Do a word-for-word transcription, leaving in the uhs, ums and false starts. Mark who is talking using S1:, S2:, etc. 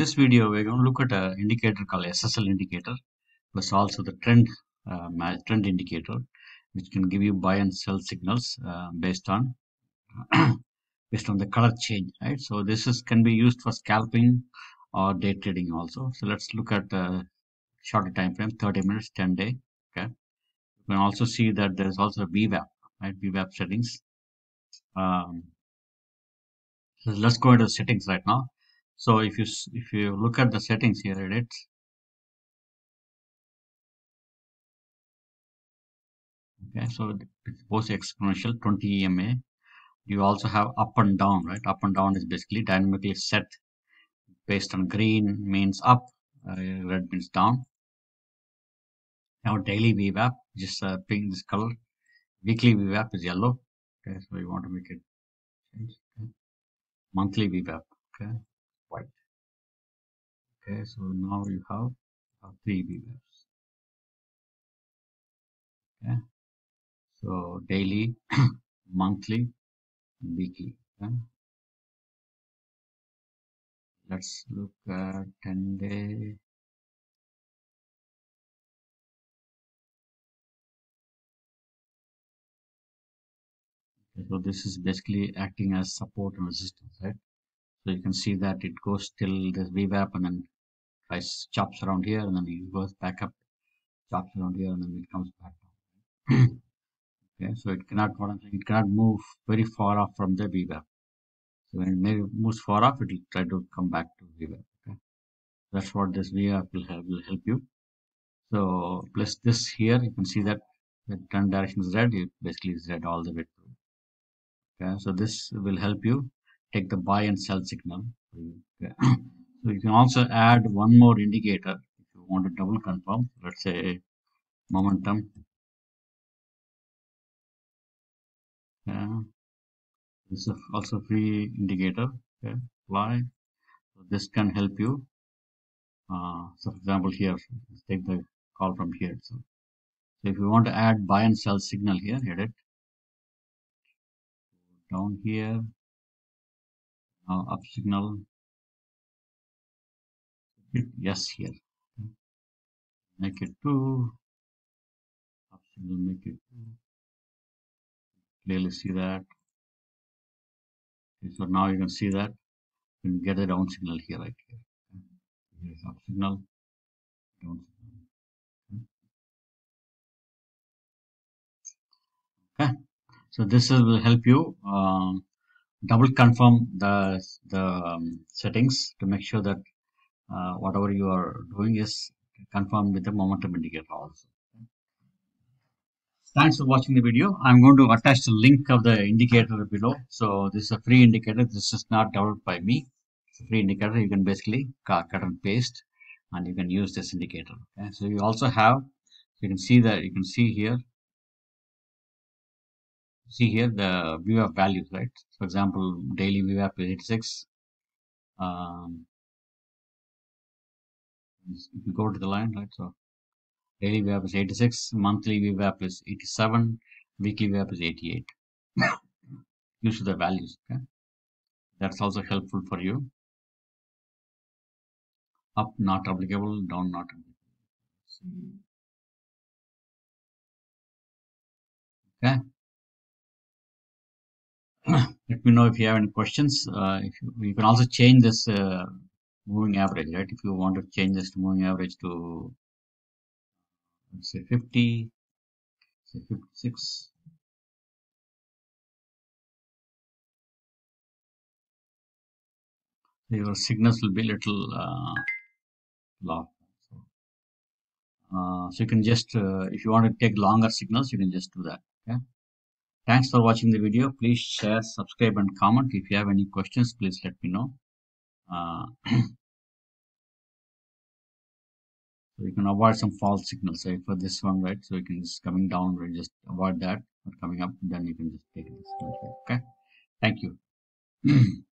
S1: this video, we're going to look at an indicator called S S L indicator, plus also the trend uh, trend indicator, which can give you buy and sell signals uh, based on based on the color change, right? So this is can be used for scalping or day trading also. So let's look at uh, shorter time frame, thirty minutes, ten day. Okay, you can also see that there is also a V WAP, right? V WAP settings. Um, so let's go into the settings right now. So if you if you look at the settings here, edit. Okay, so it's both exponential twenty E M A. You also have up and down, right? Up and down is basically dynamically set based on green means up, uh, red means down. Now daily V WAP, just uh, pink this color. Weekly V WAP is yellow. Okay, so you want to make it change. Okay. Monthly V WAP, okay, white. Okay, so now you have uh, three V WAPs. Okay, so daily, monthly, weekly. Okay. Let's look at ten day. So this is basically acting as support and resistance, right? So you can see that it goes till this V WAP and then price chops around here and then it goes back up, chops around here and then it comes back down. Okay, so it cannot it cannot move very far off from the V WAP. So when it moves far off, it will try to come back to V WAP. Okay, that's what this V WAP will help will help you. So plus this here, you can see that the trend direction is red. It basically is red all the way through. Okay, so this will help you take the buy and sell signal. Okay. So you can also add one more indicator if you want to double confirm. Let's say momentum. Yeah. This is also free indicator. Okay, apply. So this can help you. Uh, so for example, here, let's take the call from here. So, so if you want to add buy and sell signal here, edit. Down here. Now up signal. Hit yes here. Make it two. Up signal, make it two. Clearly see that. Okay, so now you can see that you can get a down signal here, right here. Here is up signal, down signal. Okay, so this is, will help you um, double confirm the the um, settings to make sure that uh, whatever you are doing is confirmed with the momentum indicator also. Thanks for watching the video. I'm going to attach the link of the indicator below. So this is a free indicator. This is not developed by me. It's a free indicator. You can basically cut and paste, and you can use this indicator. Okay? So you also have, you can see that you can see here, see here the V WAP values, right? For example, daily V WAP is eighty-six. Um, if you go to the line, right? So daily V WAP is eighty-six, monthly V WAP is eighty-seven, weekly V WAP is eighty-eight. Use the values. Okay, that's also helpful for you. Up not applicable, down not applicable. Okay. Let me know if you have any questions. Uh, if you, you can also change this uh, moving average, right? If you want to change this to moving average to let's say fifty, say fifty-six. Your signals will be little uh, long. So, uh, so you can just, uh, if you want to take longer signals, you can just do that. Okay. Thanks for watching the video. Please share, subscribe, and comment. If you have any questions, please let me know. Uh, so you can avoid some false signals. Say for this one, right? So you can just coming down, right? Just avoid that. But coming up, then you can just take this. Okay. Thank you.